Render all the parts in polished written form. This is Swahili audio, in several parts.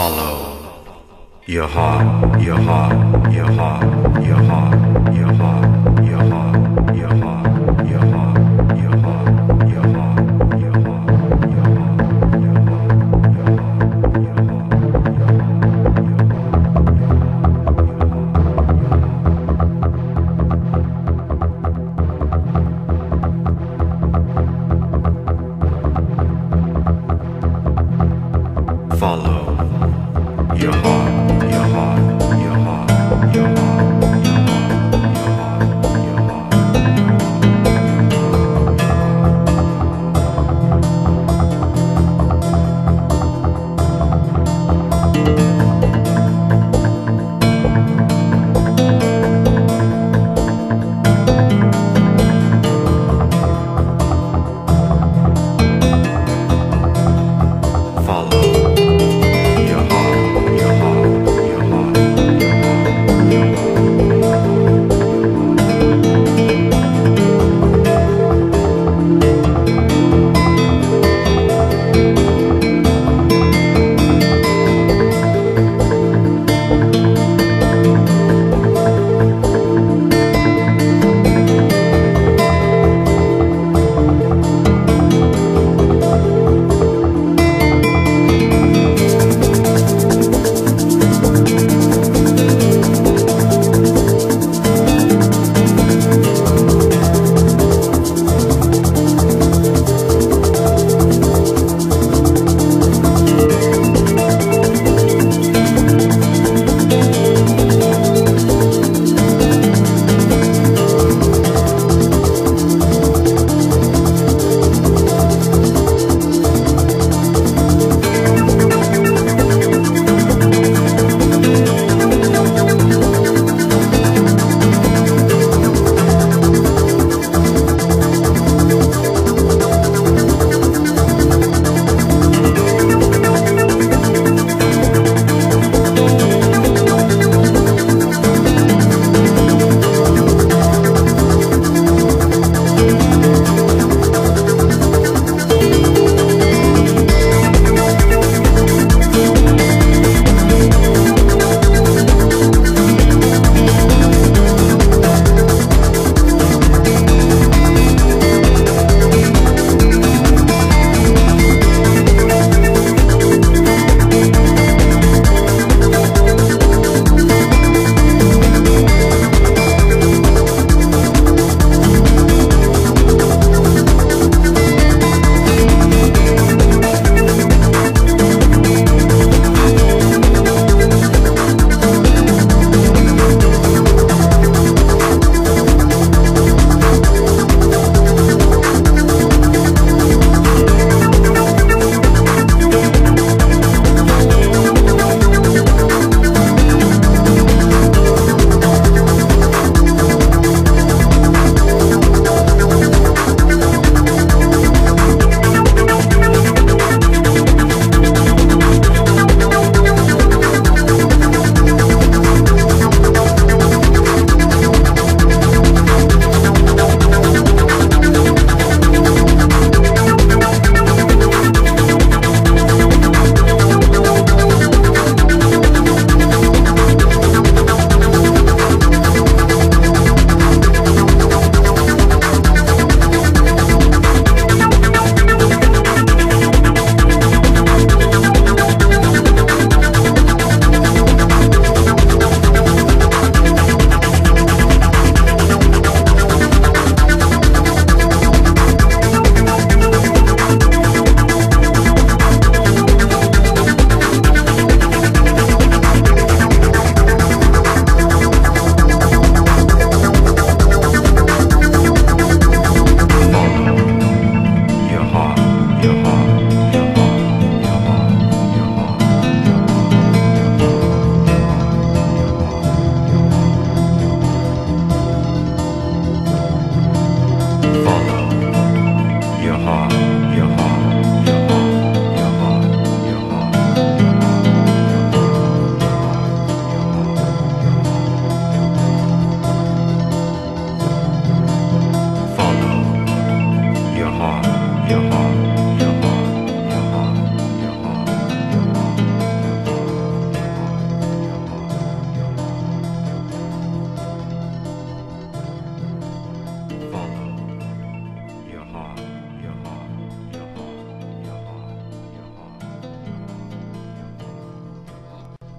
Follow your heart, your heart, your heart, your heart, your heart, your heart, your heart, your heart, your heart, your heart, your heart, your heart. Follow your heart, your heart, your heart, your heart, your heart, your heart, your heart. Follow your heart, your heart, your heart.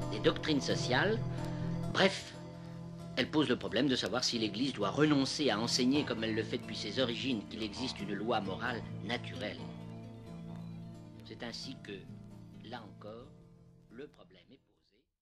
des doctrines sociales. Bref, elle pose le problème de savoir si l'Église doit renoncer à enseigner, comme elle le fait depuis ses origines, qu'il existe une loi morale naturelle. C'est ainsi que, là encore, le problème...